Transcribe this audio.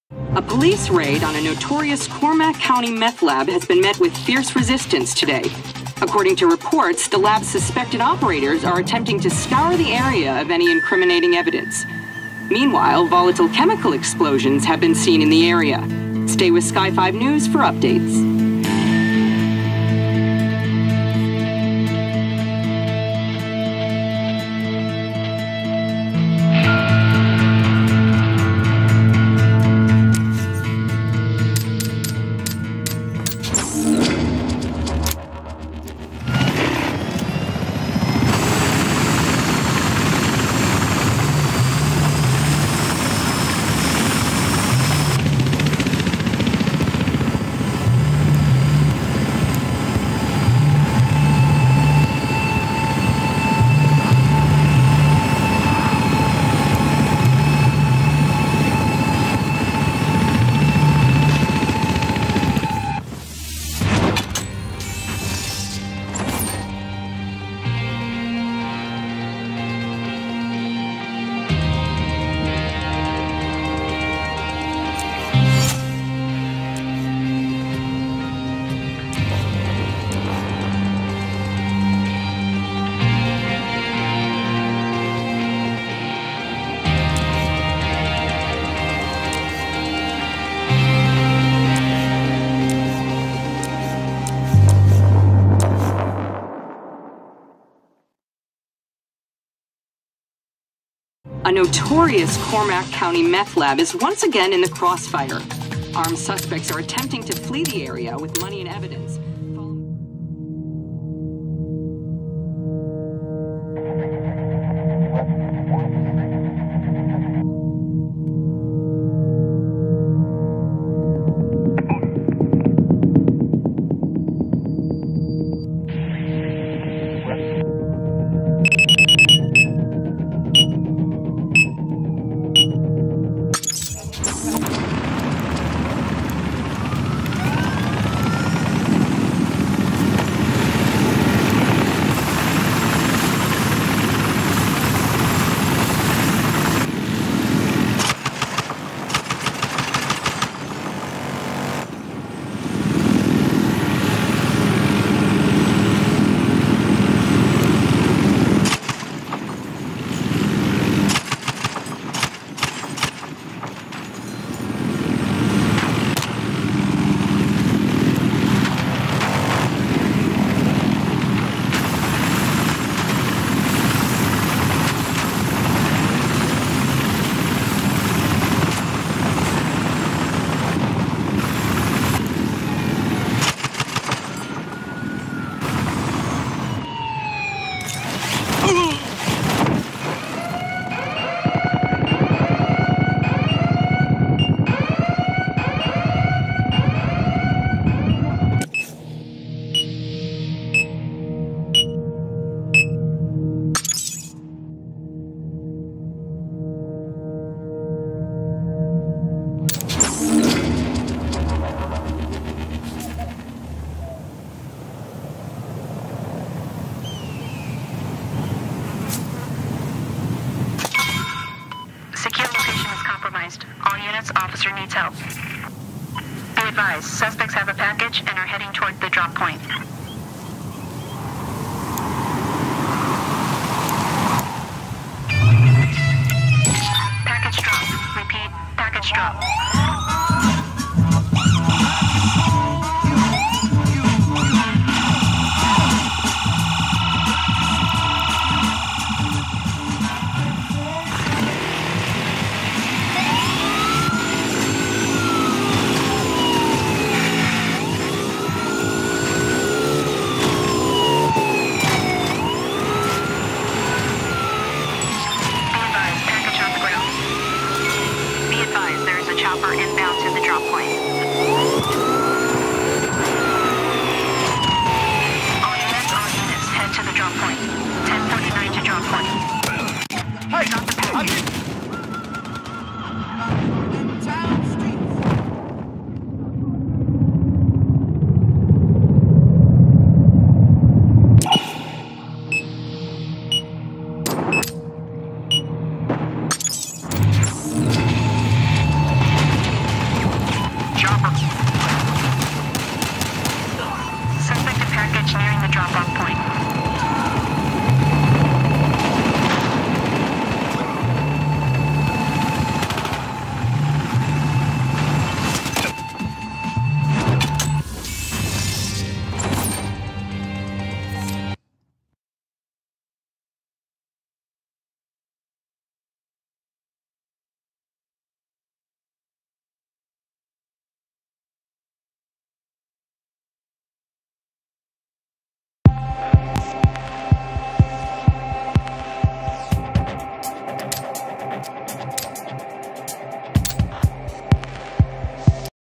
A police raid on a notorious Cormac County meth lab has been met with fierce resistance today. According to reports, the lab's suspected operators are attempting to scour the area of any incriminating evidence. Meanwhile, volatile chemical explosions have been seen in the area. Stay with Sky 5 News for updates. A notorious Cormac County meth lab is once again in the crossfire. Armed suspects are attempting to flee the area with money and evidence. All units, officer needs help. Be advised, suspects have a package and are heading toward the drop point. Package drop. Repeat, package drop.